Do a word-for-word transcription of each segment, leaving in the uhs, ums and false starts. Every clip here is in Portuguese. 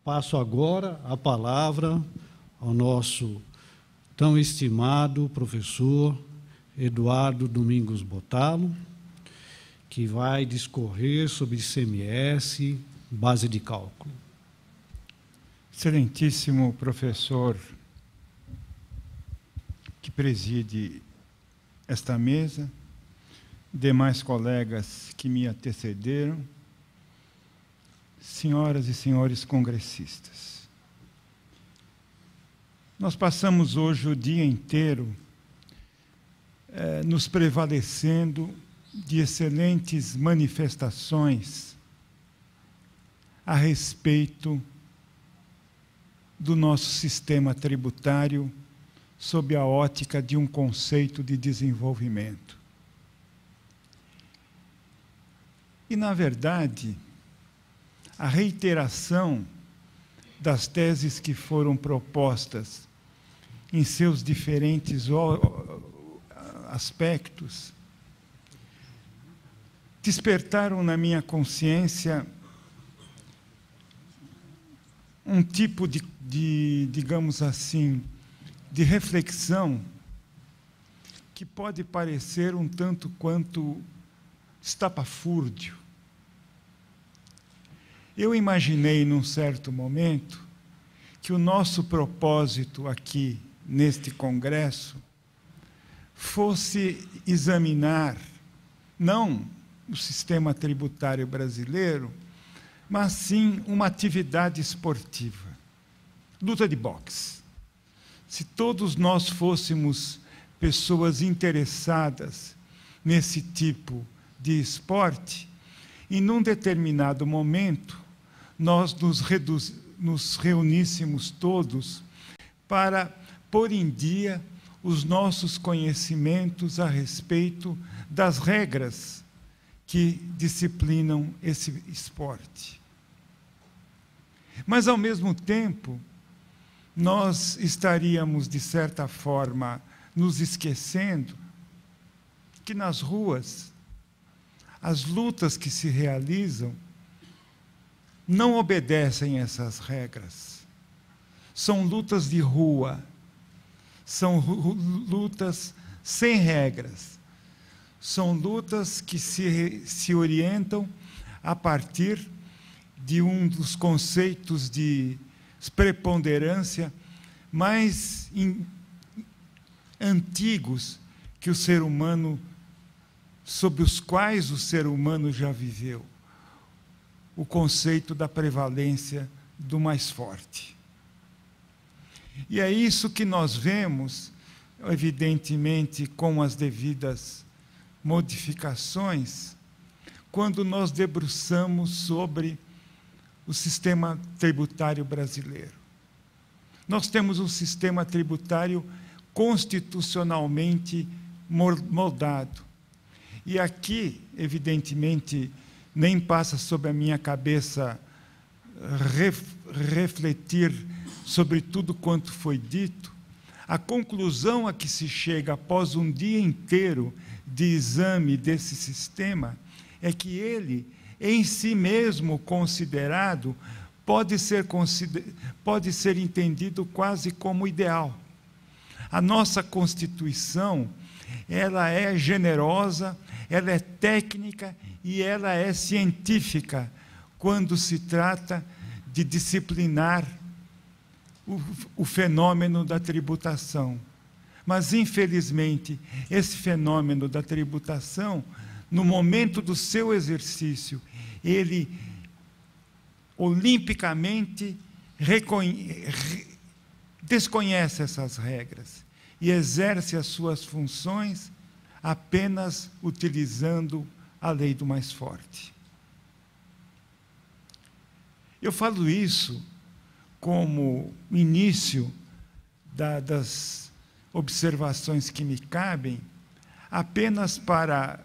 Passo agora a palavra ao nosso tão estimado professor Eduardo Domingos Bottalo, que vai discorrer sobre I C M S, base de cálculo. Excelentíssimo professor que preside esta mesa, demais colegas que me antecederam, senhoras e senhores congressistas. Nós passamos hoje o dia inteiro eh, nos prevalecendo de excelentes manifestações a respeito do nosso sistema tributário sob a ótica de um conceito de desenvolvimento. E, na verdade, a reiteração das teses que foram propostas em seus diferentes aspectos despertaram na minha consciência um tipo de, de, digamos assim, de reflexão que pode parecer um tanto quanto estapafúrdio. Eu imaginei, num certo momento, que o nosso propósito aqui, neste congresso, fosse examinar, não o sistema tributário brasileiro, mas sim uma atividade esportiva, luta de boxe. Se todos nós fôssemos pessoas interessadas nesse tipo de esporte, e num determinado momento, nós nos, reduz, nos reuníssemos todos para pôr em dia os nossos conhecimentos a respeito das regras que disciplinam esse esporte. Mas, ao mesmo tempo, nós estaríamos, de certa forma, nos esquecendo que nas ruas, as lutas que se realizam não obedecem essas regras. São lutas de rua, são lutas sem regras, são lutas que se, se orientam a partir de um dos conceitos de preponderância mais in, antigos que o ser humano, sobre os quais o ser humano já viveu, o conceito da prevalência do mais forte. E é isso que nós vemos, evidentemente, com as devidas modificações, quando nós debruçamos sobre o sistema tributário brasileiro. Nós temos um sistema tributário constitucionalmente moldado. E aqui, evidentemente, nem passa sobre a minha cabeça ref, refletir sobre tudo quanto foi dito. A conclusão a que se chega após um dia inteiro de exame desse sistema é que ele, em si mesmo considerado, pode ser, pode ser entendido quase como ideal. A nossa Constituição, ela é generosa, ela é técnica e ela é científica quando se trata de disciplinar o, o fenômeno da tributação. Mas, infelizmente, esse fenômeno da tributação, no momento do seu exercício, ele olimpicamente reconhece, desconhece essas regras e exerce as suas funções apenas utilizando a lei do mais forte. Eu falo isso como início da, das observações que me cabem, apenas para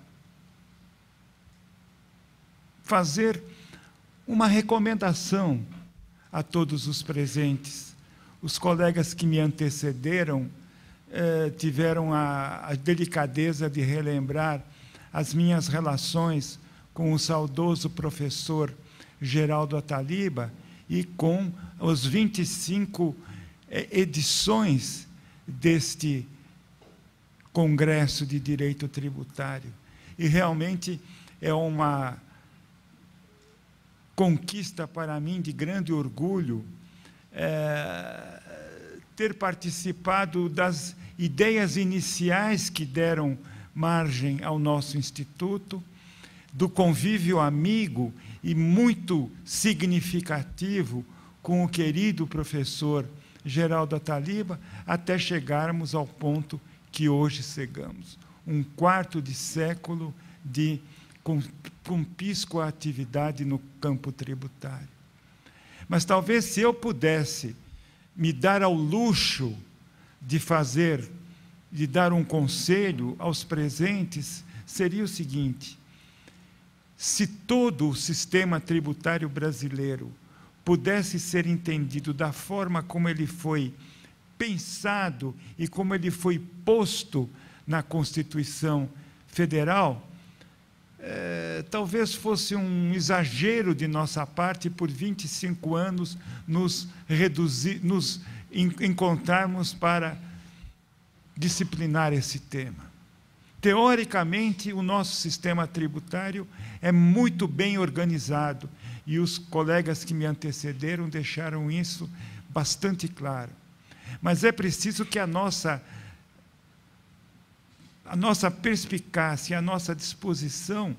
fazer uma recomendação a todos os presentes. Os colegas que me antecederam eh, tiveram a, a delicadeza de relembrar as minhas relações com o saudoso professor Geraldo Ataliba, e com as vinte e cinco edições deste Congresso de Direito Tributário. E realmente é uma conquista para mim de grande orgulho é, ter participado das ideias iniciais que deram margem ao nosso Instituto, do convívio amigo e muito significativo com o querido professor Geraldo Ataliba, até chegarmos ao ponto que hoje chegamos. Um quarto de século de compíscua atividade no campo tributário. Mas talvez, se eu pudesse me dar ao luxo de fazer, de dar um conselho aos presentes, seria o seguinte: se todo o sistema tributário brasileiro pudesse ser entendido da forma como ele foi pensado e como ele foi posto na Constituição Federal, é, talvez fosse um exagero de nossa parte, por vinte e cinco anos, nos, reduzir, nos encontrarmos para disciplinar esse tema. Teoricamente, o nosso sistema tributário é muito bem organizado, e os colegas que me antecederam deixaram isso bastante claro. Mas é preciso que a nossa, a nossa perspicácia, a nossa disposição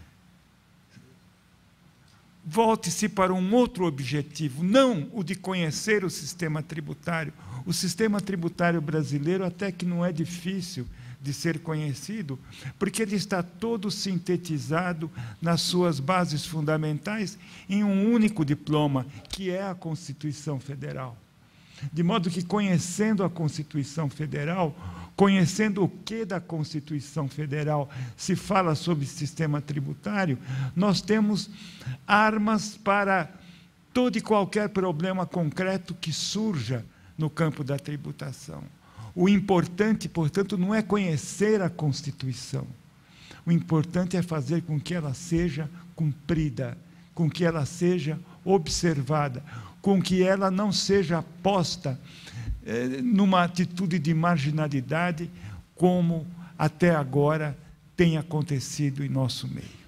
volte-se para um outro objetivo, não o de conhecer o sistema tributário. O sistema tributário brasileiro até que não é difícil de ser conhecido, porque ele está todo sintetizado nas suas bases fundamentais em um único diploma, que é a Constituição Federal. De modo que, conhecendo a Constituição Federal, conhecendo o que da Constituição Federal se fala sobre sistema tributário, nós temos armas para todo e qualquer problema concreto que surja no campo da tributação. O importante, portanto, não é conhecer a Constituição. O importante é fazer com que ela seja cumprida, com que ela seja observada, com que ela não seja posta eh, numa atitude de marginalidade, como até agora tem acontecido em nosso meio.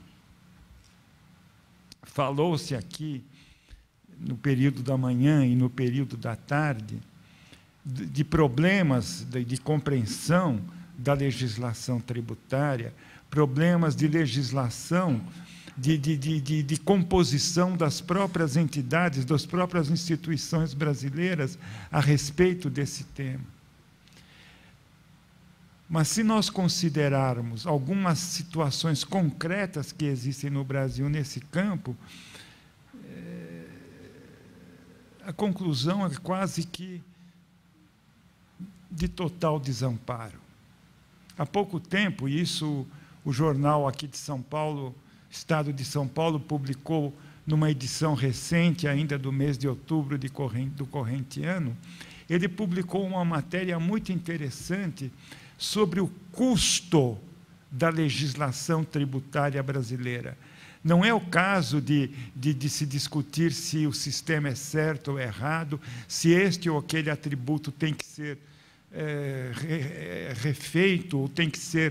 Falou-se aqui, no período da manhã e no período da tarde, de problemas de, de compreensão da legislação tributária, problemas de legislação, de, de, de, de, de composição das próprias entidades, das próprias instituições brasileiras a respeito desse tema. Mas, se nós considerarmos algumas situações concretas que existem no Brasil nesse campo, é, a conclusão é quase que de total desamparo. Há pouco tempo, isso o jornal aqui de São Paulo, Estado de São Paulo, publicou numa edição recente, ainda do mês de outubro de corrente, do corrente ano, ele publicou uma matéria muito interessante sobre o custo da legislação tributária brasileira. Não é o caso de, de, de se discutir se o sistema é certo ou errado, se este ou aquele atributo tem que ser É, re, refeito ou tem que ser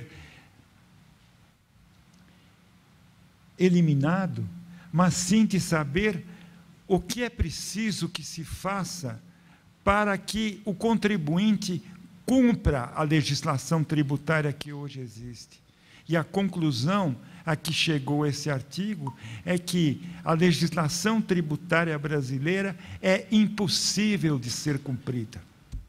eliminado, mas sim de saber o que é preciso que se faça para que o contribuinte cumpra a legislação tributária que hoje existe. E a conclusão a que chegou esse artigo é que a legislação tributária brasileira é impossível de ser cumprida.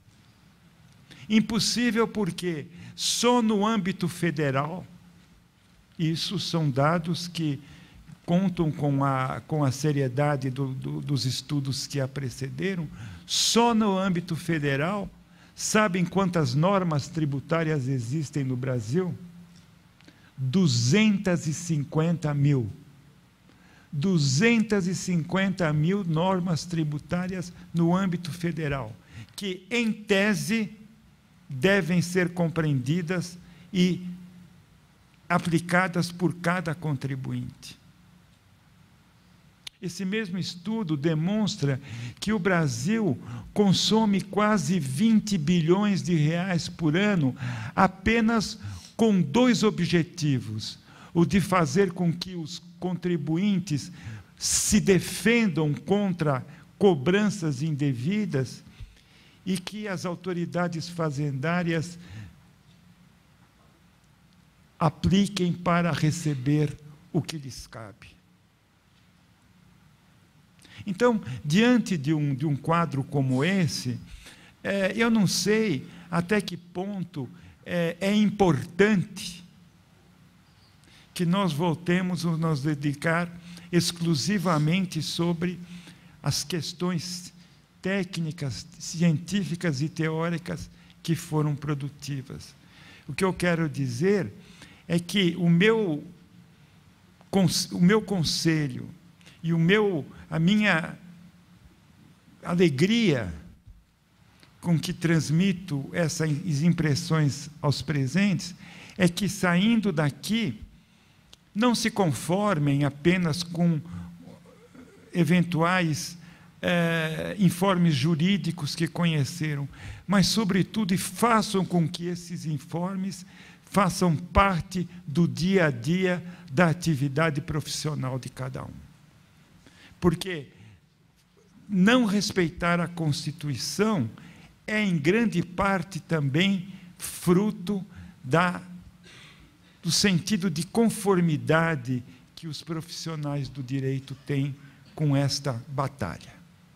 Impossível porque só no âmbito federal, isso são dados que contam com a, com a seriedade do, do, dos estudos que a precederam, só no âmbito federal, sabem quantas normas tributárias existem no Brasil? duzentas e cinquenta mil. duzentas e cinquenta mil normas tributárias no âmbito federal, que, em tese, devem ser compreendidas e aplicadas por cada contribuinte. Esse mesmo estudo demonstra que o Brasil consome quase vinte bilhões de reais por ano apenas com dois objetivos: o de fazer com que os contribuintes se defendam contra cobranças indevidas e que as autoridades fazendárias apliquem para receber o que lhes cabe. Então, diante de um, de um quadro como esse, é, eu não sei até que ponto é, é importante que nós voltemos a nos dedicar exclusivamente sobre as questões técnicas, científicas e teóricas que foram produtivas. O que eu quero dizer é que o meu, o meu conselho e o meu, a minha alegria com que transmito essas impressões aos presentes é que, saindo daqui, não se conformem apenas com eventuais é, informes jurídicos que conheceram, mas, sobretudo, e façam com que esses informes façam parte do dia a dia da atividade profissional de cada um. Porque não respeitar a Constituição é, em grande parte, também fruto da, do sentido de conformidade que os profissionais do direito têm com esta batalha.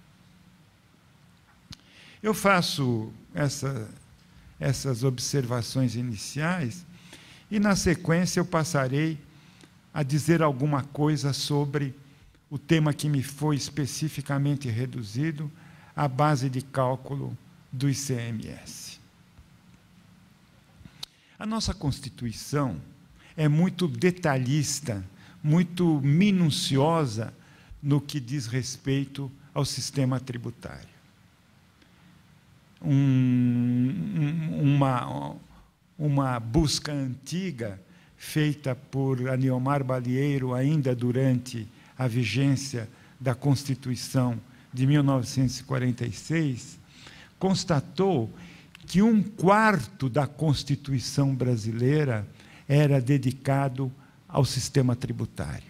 Eu faço essa, essas observações iniciais e, na sequência, eu passarei a dizer alguma coisa sobre o tema que me foi especificamente reduzido, a base de cálculo do I C M S. A nossa Constituição é muito detalhista, muito minuciosa no que diz respeito ao sistema tributário. Um, uma, uma busca antiga, feita por Aniomar Balieiro, ainda durante a vigência da Constituição de mil novecentos e quarenta e seis, constatou que um quarto da Constituição brasileira era dedicado ao sistema tributário.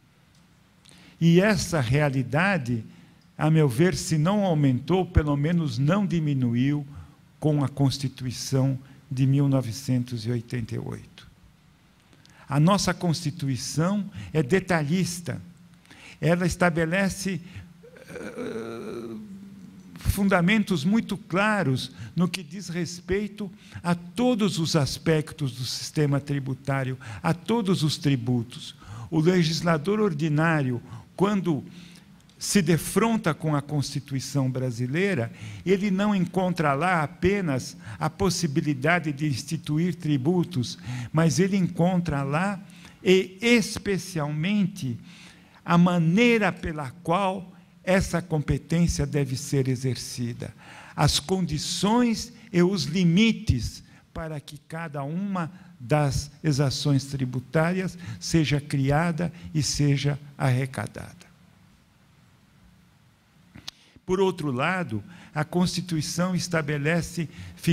E essa realidade, a meu ver, se não aumentou, pelo menos não diminuiu com a Constituição de mil novecentos e oitenta e oito. A nossa Constituição é detalhista. Ela estabelece uh, fundamentos muito claros no que diz respeito a todos os aspectos do sistema tributário, a todos os tributos. O legislador ordinário, quando se defronta com a Constituição brasileira, ele não encontra lá apenas a possibilidade de instituir tributos, mas ele encontra lá, e especialmente, a maneira pela qual essa competência deve ser exercida, as condições e os limites para que cada uma das exações tributárias seja criada e seja arrecadada. Por outro lado, a Constituição estabelece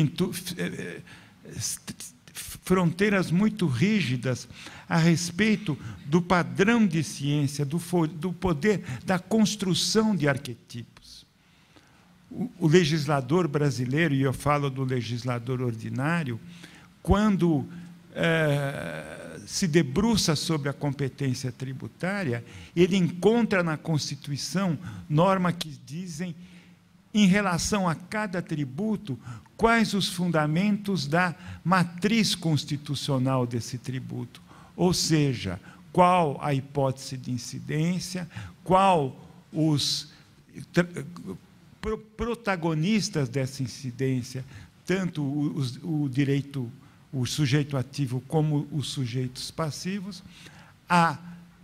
fronteiras muito rígidas a respeito do padrão de ciência, do, do poder da construção de arquetipos. O, o legislador brasileiro, e eu falo do legislador ordinário, quando eh, se debruça sobre a competência tributária, ele encontra na Constituição normas que dizem, em relação a cada tributo, quais os fundamentos da matriz constitucional desse tributo, ou seja, qual a hipótese de incidência, qual os protagonistas dessa incidência, tanto o, o direito, o sujeito ativo como os sujeitos passivos, a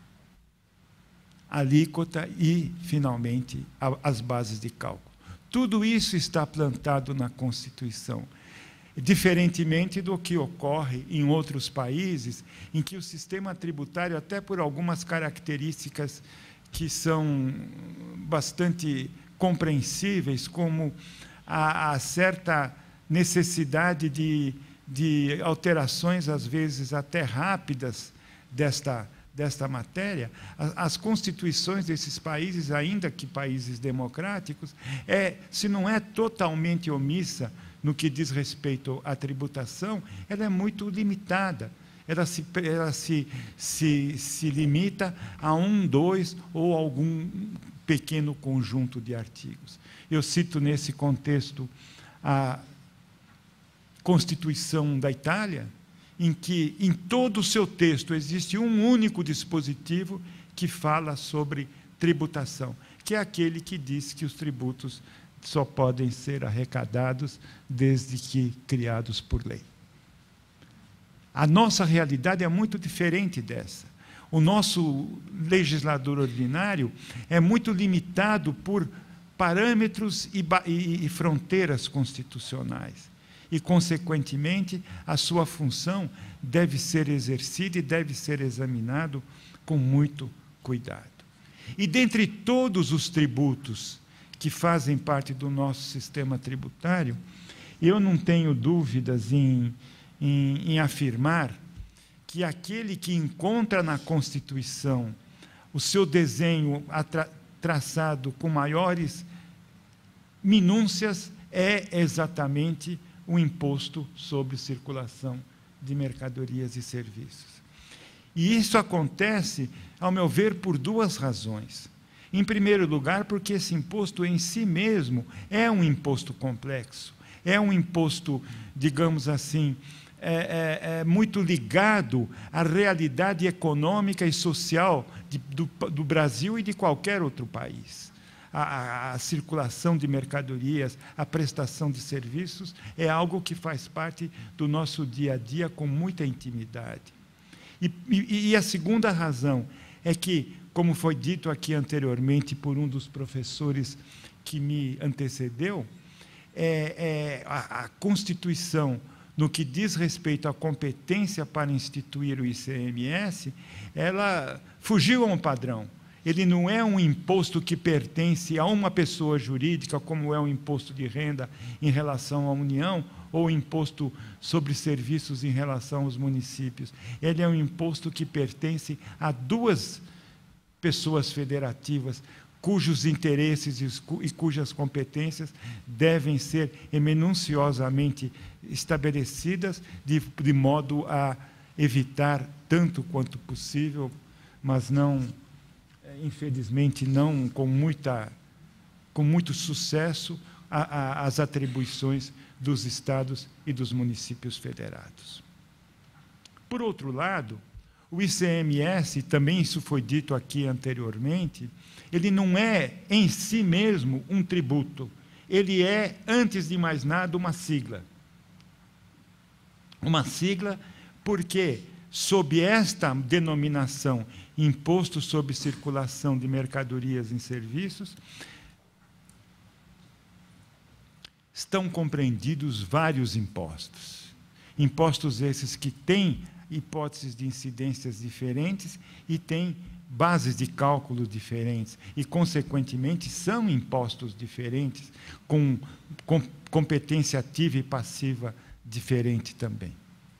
alíquota e, finalmente, a, as bases de cálculo. Tudo isso está plantado na Constituição, diferentemente do que ocorre em outros países, em que o sistema tributário, até por algumas características que são bastante compreensíveis, como a, a certa necessidade de, de alterações, às vezes até rápidas, desta, desta matéria. As, as constituições desses países, ainda que países democráticos, é, se não é totalmente omissa no que diz respeito à tributação, ela é muito limitada. Ela, se, ela se, se, se limita a um, dois ou algum pequeno conjunto de artigos. Eu cito nesse contexto a Constituição da Itália, em que, em todo o seu texto, existe um único dispositivo que fala sobre tributação, que é aquele que diz que os tributos só podem ser arrecadados desde que criados por lei. A nossa realidade é muito diferente dessa. O nosso legislador ordinário é muito limitado por parâmetros e, e, e fronteiras constitucionais. E, consequentemente, a sua função deve ser exercida e deve ser examinado com muito cuidado. E, dentre todos os tributos que fazem parte do nosso sistema tributário, eu não tenho dúvidas em Em, em afirmar que aquele que encontra na Constituição o seu desenho atra, traçado com maiores minúcias é exatamente o imposto sobre circulação de mercadorias e serviços. E isso acontece, ao meu ver, por duas razões. Em primeiro lugar, porque esse imposto em si mesmo é um imposto complexo, é um imposto, digamos assim, É, é, é muito ligado à realidade econômica e social de, do, do Brasil e de qualquer outro país. A, a, a circulação de mercadorias, a prestação de serviços, é algo que faz parte do nosso dia a dia com muita intimidade. E, e, e a segunda razão é que, como foi dito aqui anteriormente por um dos professores que me antecedeu, é, é, a, a Constituição, no que diz respeito à competência para instituir o I C M S, ela fugiu a um padrão. Ele não é um imposto que pertence a uma pessoa jurídica, como é o imposto de renda em relação à União, ou o imposto sobre serviços em relação aos municípios. Ele é um imposto que pertence a duas pessoas federativas, cujos interesses e cujas competências devem ser minuciosamente estabelecidas, de, de modo a evitar, tanto quanto possível, mas não, infelizmente, não com, muita, com muito sucesso, a, a, as atribuições dos estados e dos municípios federados. Por outro lado, o I C M S, também isso foi dito aqui anteriormente, ele não é, em si mesmo, um tributo. Ele é, antes de mais nada, uma sigla. Uma sigla porque, sob esta denominação, Imposto sobre Circulação de Mercadorias e Serviços, estão compreendidos vários impostos. Impostos esses que têm hipóteses de incidências diferentes e têm bases de cálculo diferentes e, consequentemente, são impostos diferentes, com, com competência ativa e passiva diferente também.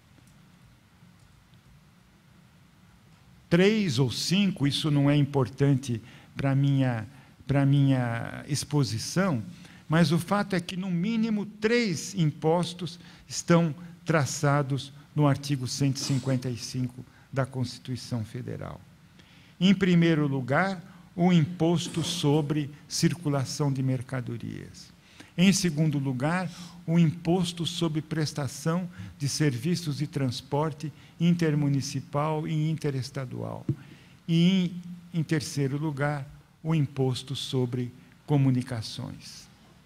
Três ou cinco, isso não é importante para a minha, para a minha exposição, mas o fato é que, no mínimo, três impostos estão traçados no artigo cento e cinquenta e cinco da Constituição Federal. Em primeiro lugar, o imposto sobre circulação de mercadorias. Em segundo lugar, o imposto sobre prestação de serviços de transporte intermunicipal e interestadual. E, em, em terceiro lugar, o imposto sobre comunicações.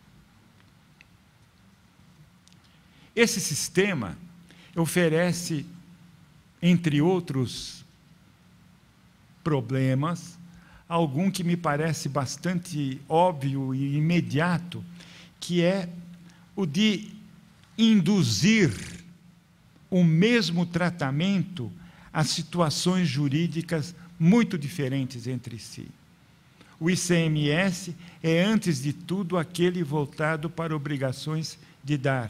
Esse sistema oferece, entre outros problemas, algum que me parece bastante óbvio e imediato, que é o de induzir o mesmo tratamento a situações jurídicas muito diferentes entre si. O I C M S é, antes de tudo, aquele voltado para obrigações de dar.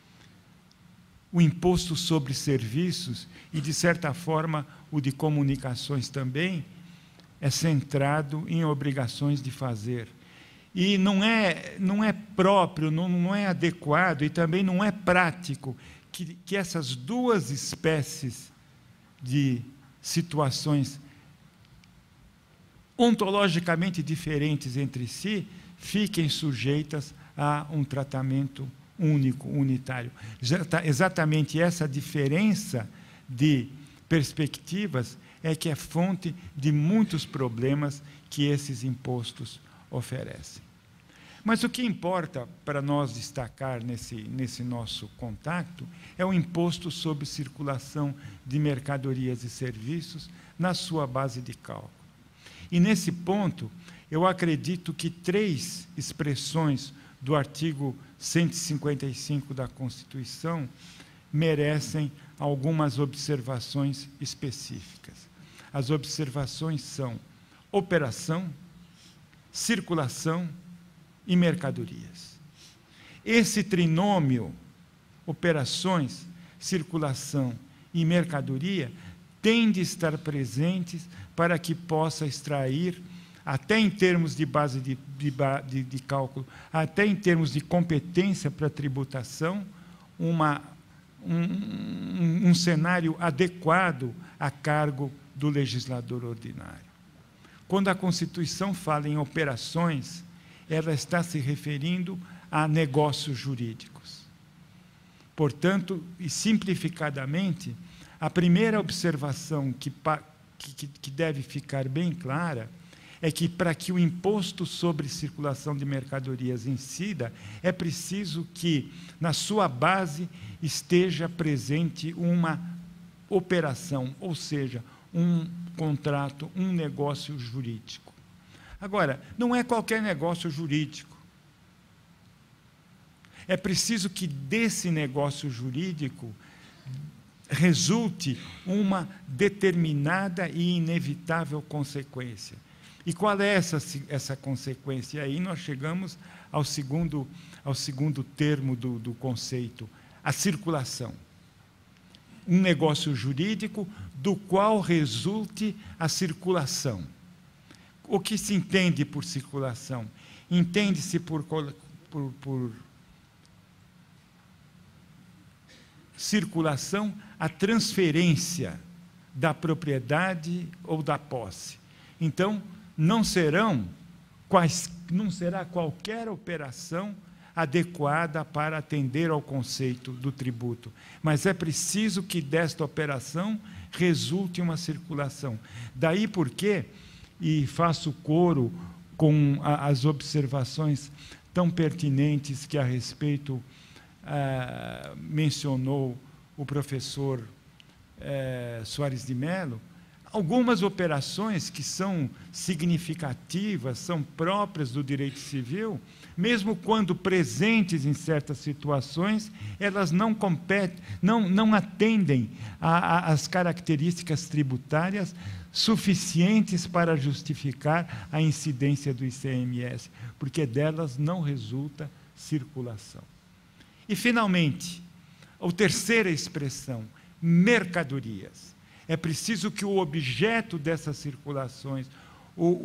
O imposto sobre serviços, e, de certa forma, o de comunicações também, é centrado em obrigações de fazer. E não é, não é próprio, não, não é adequado e também não é prático que, que essas duas espécies de situações ontologicamente diferentes entre si fiquem sujeitas a um tratamento único, unitário. Exatamente essa diferença de perspectivas é que é fonte de muitos problemas que esses impostos oferecem. Mas o que importa para nós destacar nesse, nesse nosso contato é o imposto sobre circulação de mercadorias e serviços na sua base de cálculo. E, nesse ponto, eu acredito que três expressões do artigo cento e cinquenta e cinco da Constituição merecem algumas observações específicas. As observações são operação, circulação e mercadorias. Esse trinômio, operações, circulação e mercadoria, tem de estar presentes para que possa extrair, até em termos de base de, de, de cálculo, até em termos de competência para tributação, uma, um, um cenário adequado a cargo do legislador ordinário. Quando a Constituição fala em operações, ela está se referindo a negócios jurídicos. Portanto, e simplificadamente, a primeira observação que, que, que deve ficar bem clara é que, para que o imposto sobre circulação de mercadorias incida, é preciso que, na sua base, esteja presente uma operação, ou seja, um contrato, um negócio jurídico. Agora, não é qualquer negócio jurídico. É preciso que desse negócio jurídico resulte uma determinada e inevitável consequência. E qual é essa, essa consequência? E aí nós chegamos ao segundo, ao segundo termo do, do conceito, a circulação. Um negócio jurídico do qual resulte a circulação. O que se entende por circulação? Entende-se por, por, por circulação a transferência da propriedade ou da posse. Então, não serão quais, não será qualquer operação adequada para atender ao conceito do tributo, mas é preciso que desta operação resulte uma circulação. Daí porque, e faço coro com a, as observações tão pertinentes que a respeito ah, mencionou o professor eh, Soares de Mello, algumas operações que são significativas, são próprias do direito civil, mesmo quando presentes em certas situações, elas não competem, não, não atendem às características tributárias suficientes para justificar a incidência do I C M S, porque delas não resulta circulação. E, finalmente, a terceira expressão, mercadorias. É preciso que o objeto dessas circulações, o, o,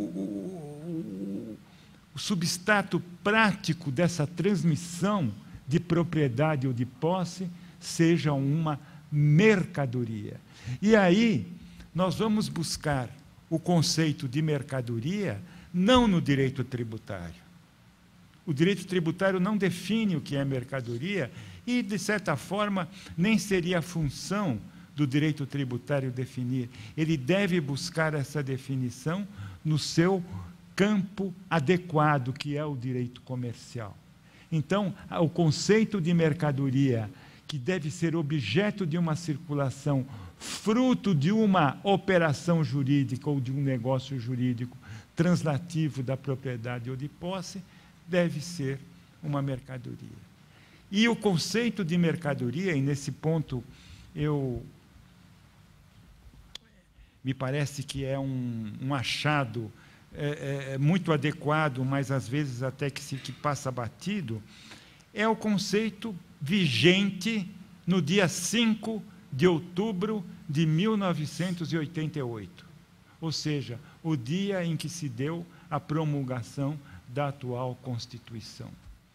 o, o substrato prático dessa transmissão de propriedade ou de posse, seja uma mercadoria. E aí, nós vamos buscar o conceito de mercadoria não no direito tributário. O direito tributário não define o que é mercadoria e, de certa forma, nem seria a função do direito tributário definir. Ele deve buscar essa definição no seu campo adequado, que é o direito comercial. Então, o conceito de mercadoria, que deve ser objeto de uma circulação, fruto de uma operação jurídica ou de um negócio jurídico translativo da propriedade ou de posse, deve ser uma mercadoria. E o conceito de mercadoria, e nesse ponto eu me parece que é um, um achado é, é muito adequado, mas às vezes até que se que passa batido, é o conceito vigente no dia cinco de outubro de mil novecentos e oitenta e oito, ou seja, o dia em que se deu a promulgação da atual Constituição.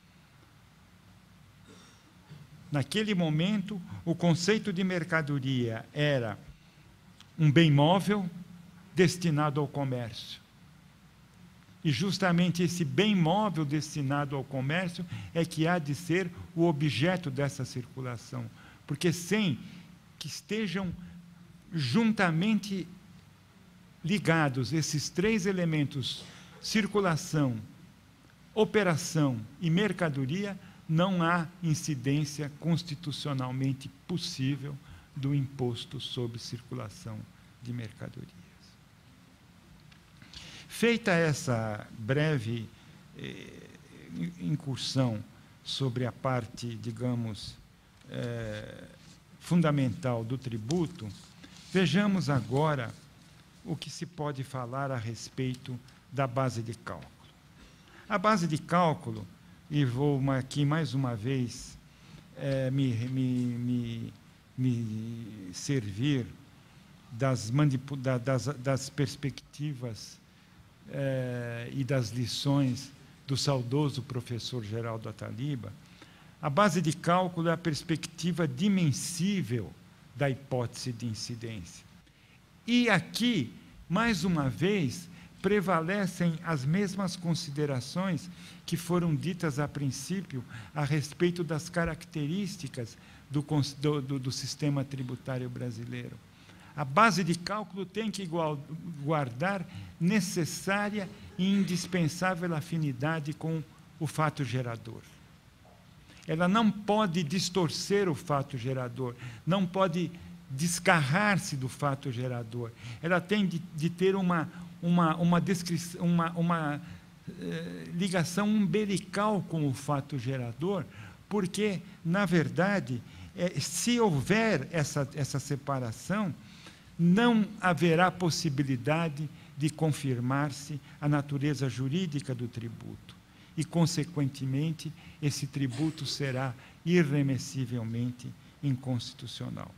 Naquele momento, o conceito de mercadoria era um bem móvel destinado ao comércio. E justamente esse bem móvel destinado ao comércio é que há de ser o objeto dessa circulação, porque sem que estejam juntamente ligados esses três elementos, circulação, operação e mercadoria, não há incidência constitucionalmente possível do imposto sobre circulação de mercadorias. Feita essa breve eh, incursão sobre a parte, digamos, eh, fundamental do tributo, vejamos agora o que se pode falar a respeito da base de cálculo. A base de cálculo, e vou aqui mais uma vez eh, me, me, me, me servir das, das, das perspectivas eh, e das lições do saudoso professor Geraldo Ataliba, a base de cálculo é a perspectiva dimensível da hipótese de incidência. E aqui, mais uma vez, prevalecem as mesmas considerações que foram ditas a princípio a respeito das características do, do, do sistema tributário brasileiro. A base de cálculo tem que guardar necessária e indispensável afinidade com o fato gerador. Ela não pode distorcer o fato gerador, não pode descarrar-se do fato gerador. Ela tem de, de ter uma, uma, uma, descrição, uma, uma eh, ligação umbilical com o fato gerador, porque, na verdade, eh, se houver essa, essa separação, não haverá possibilidade de confirmar-se a natureza jurídica do tributo. E, consequentemente, esse tributo será irremessivelmente inconstitucional.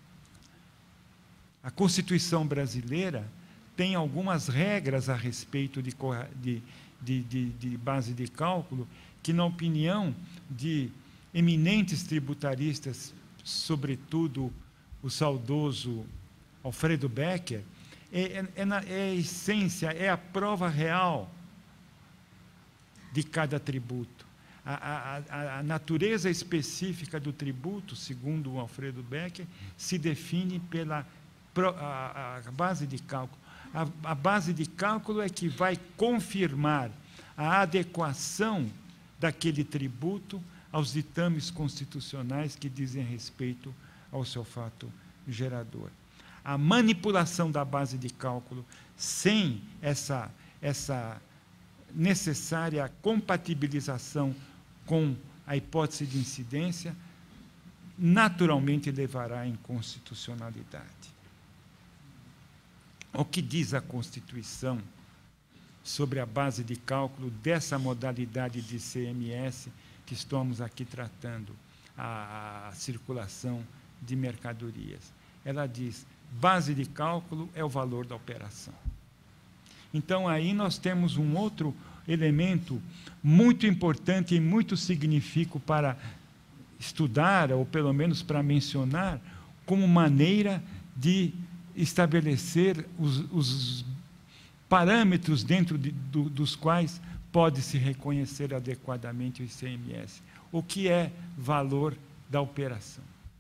A Constituição brasileira tem algumas regras a respeito de, de, de, de, de base de cálculo que, na opinião de eminentes tributaristas, sobretudo o saudoso Alfredo Becker, é, é, é a essência, é a prova real de cada tributo. A, a, a natureza específica do tributo, segundo o Alfredo Becker, se define pela a, a base de cálculo. A, a base de cálculo é que vai confirmar a adequação daquele tributo aos ditames constitucionais que dizem respeito ao seu fato gerador. A manipulação da base de cálculo, sem essa, essa necessária compatibilização com a hipótese de incidência, naturalmente levará à inconstitucionalidade. O que diz a Constituição sobre a base de cálculo dessa modalidade de C M S que estamos aqui tratando, a, a circulação de mercadorias? Ela diz: base de cálculo é o valor da operação. Então, aí nós temos um outro elemento muito importante e muito significativo para estudar, ou pelo menos para mencionar, como maneira de estabelecer os, os parâmetros dentro de, do, dos quais pode-se reconhecer adequadamente o I C M S. O que é valor da operação?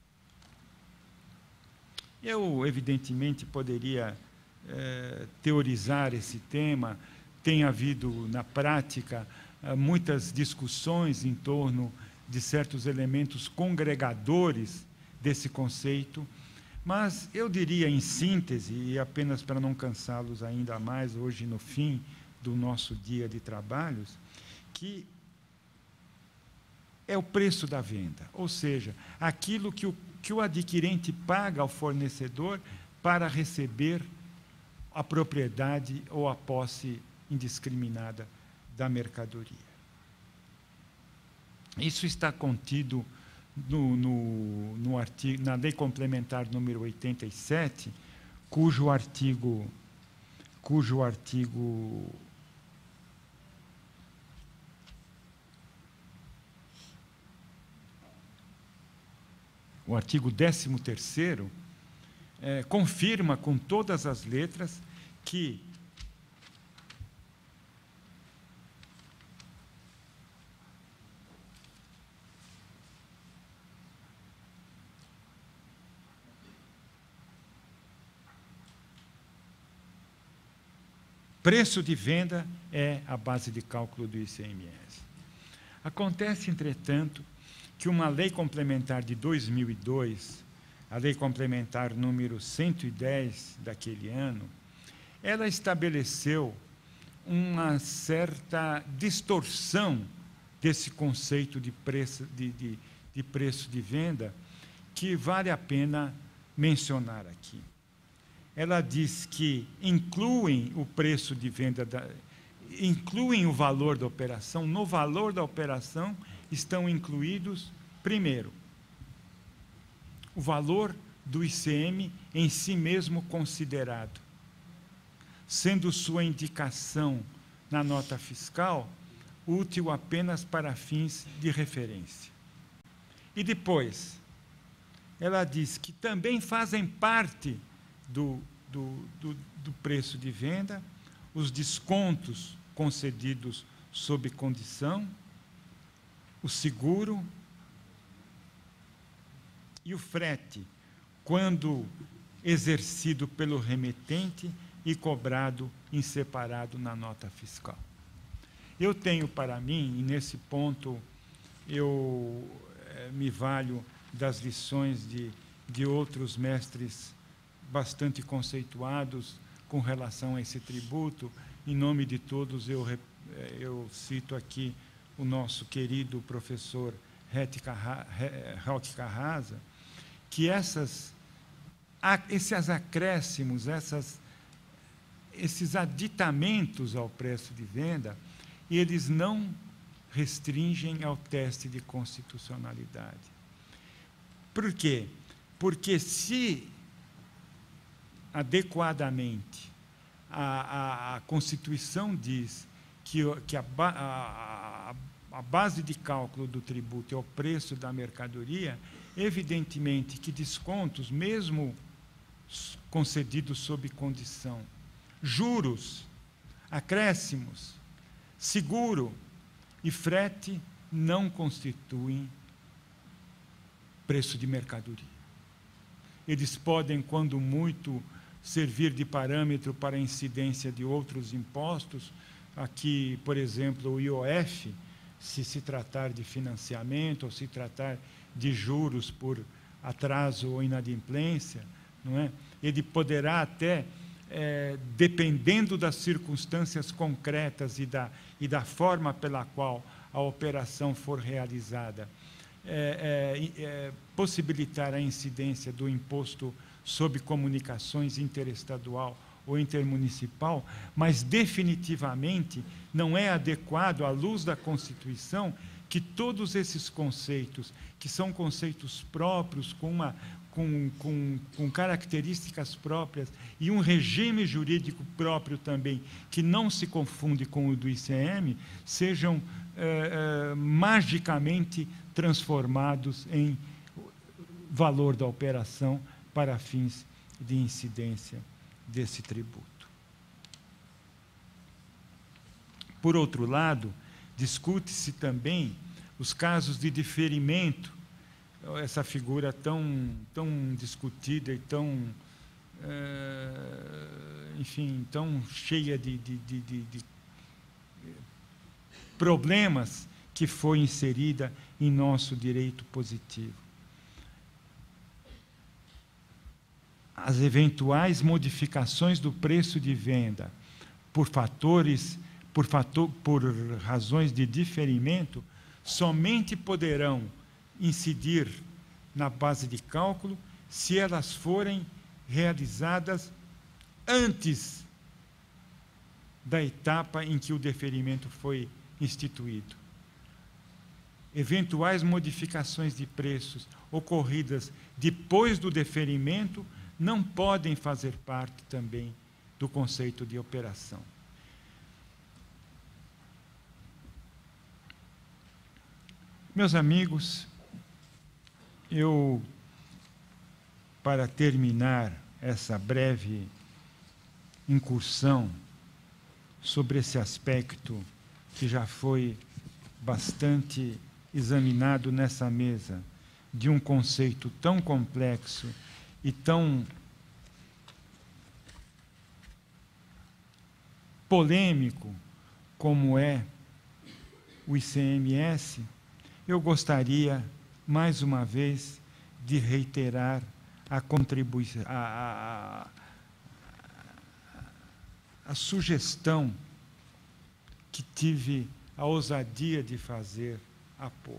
Eu, evidentemente, poderia eh, teorizar esse tema. Tem havido, na prática, eh, muitas discussões em torno de certos elementos congregadores desse conceito, mas eu diria, em síntese, e apenas para não cansá-los ainda mais hoje no fim do nosso dia de trabalhos, que é o preço da venda, ou seja, aquilo que o, que o adquirente paga ao fornecedor para receber a propriedade ou a posse indiscriminada da mercadoria. Isso está contido no, no, no artigo, na Lei Complementar número oitenta e sete, cujo artigo, cujo artigo o artigo décimo terceiro, é, confirma com todas as letras que preço de venda é a base de cálculo do I C M S. Acontece, entretanto, que uma lei complementar de dois mil e dois, a lei complementar número cento e dez daquele ano, ela estabeleceu uma certa distorção desse conceito de preço de, de, de preço de venda, que vale a pena mencionar aqui. Ela diz que incluem o preço de venda, da, incluem o valor da operação. No valor da operação estão incluídos, primeiro, o valor do I C M em si mesmo considerado, sendo sua indicação na nota fiscal útil apenas para fins de referência. E depois, ela diz que também fazem parte do, do, do, do preço de venda os descontos concedidos sob condição, o seguro e o frete, quando exercido pelo remetente e cobrado em separado na nota fiscal. Eu tenho para mim, e nesse ponto eu eh, me valho das lições de, de outros mestres bastante conceituados com relação a esse tributo. Em nome de todos, eu, eu cito aqui o nosso querido professor Roque Carrasa, que essas, esses acréscimos, essas, esses aditamentos ao preço de venda, eles não restringem ao teste de constitucionalidade. Por quê? Porque se adequadamente a, a, a Constituição diz que, que a, a, a base de cálculo do tributo é o preço da mercadoria, evidentemente que descontos, mesmo concedidos sob condição, juros, acréscimos, seguro e frete não constituem preço de mercadoria. Eles podem, quando muito, servir de parâmetro para a incidência de outros impostos. Aqui, por exemplo, o I O F, se se tratar de financiamento ou se tratar de juros por atraso ou inadimplência, não é? Ele poderá até, é, dependendo das circunstâncias concretas e da, e da forma pela qual a operação for realizada, é, é, é, possibilitar a incidência do imposto sobre comunicações interestadual ou intermunicipal, mas definitivamente não é adequado, à luz da Constituição, que todos esses conceitos, que são conceitos próprios, com, uma, com, com, com características próprias e um regime jurídico próprio também, que não se confunde com o do I C M, sejam eh, eh, magicamente transformados em valor da operação para fins de incidência desse tributo. Por outro lado, discute-se também os casos de diferimento, essa figura tão, tão discutida e tão, é, enfim, tão cheia de, de, de, de, de problemas que foi inserida em nosso direito positivo. As eventuais modificações do preço de venda por fatores, por, fator, por razões de diferimento, somente poderão incidir na base de cálculo se elas forem realizadas antes da etapa em que o deferimento foi instituído. Eventuais modificações de preços ocorridas depois do deferimento não podem fazer parte também do conceito de operação. Meus amigos, eu, para terminar essa breve incursão sobre esse aspecto que já foi bastante examinado nessa mesa, de um conceito tão complexo e tão polêmico como é o I C M S, eu gostaria, mais uma vez, de reiterar a contribuição, a, a, a, a sugestão que tive a ousadia de fazer há pouco.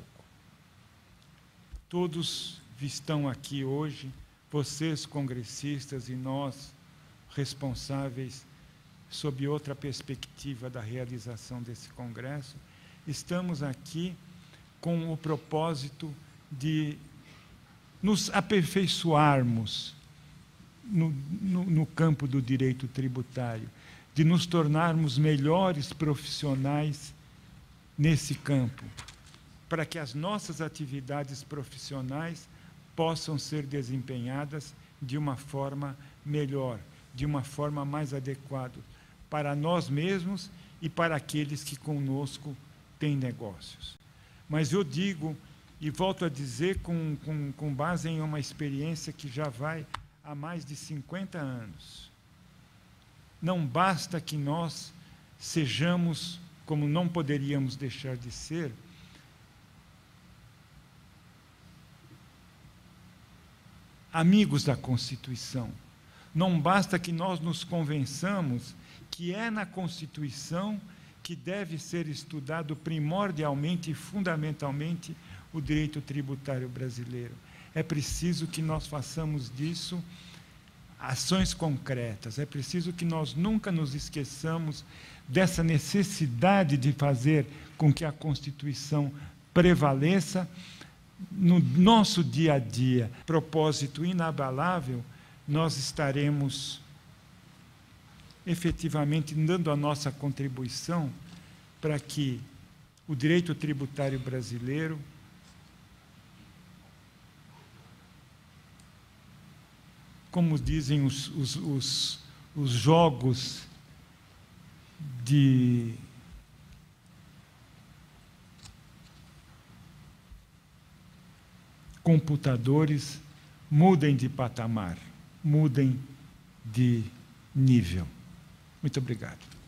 Todos estão aqui hoje, vocês congressistas e nós responsáveis sob outra perspectiva da realização desse congresso, estamos aqui com o propósito de nos aperfeiçoarmos no, no, no campo do direito tributário, de nos tornarmos melhores profissionais nesse campo, para que as nossas atividades profissionais possam ser desempenhadas de uma forma melhor, de uma forma mais adequada para nós mesmos e para aqueles que conosco têm negócios. Mas eu digo, e volto a dizer, com, com, com base em uma experiência que já vai há mais de cinquenta anos, não basta que nós sejamos, como não poderíamos deixar de ser, amigos da Constituição. Não basta que nós nos convençamos que é na Constituição que deve ser estudado primordialmente e fundamentalmente o direito tributário brasileiro. É preciso que nós façamos disso ações concretas. É preciso que nós nunca nos esqueçamos dessa necessidade de fazer com que a Constituição prevaleça no nosso dia a dia. Propósito inabalável, nós estaremos efetivamente dando a nossa contribuição para que o direito tributário brasileiro como dizem os, os, os, os jogos de computadores, mudem de patamar, mudem de nível. Muito obrigado.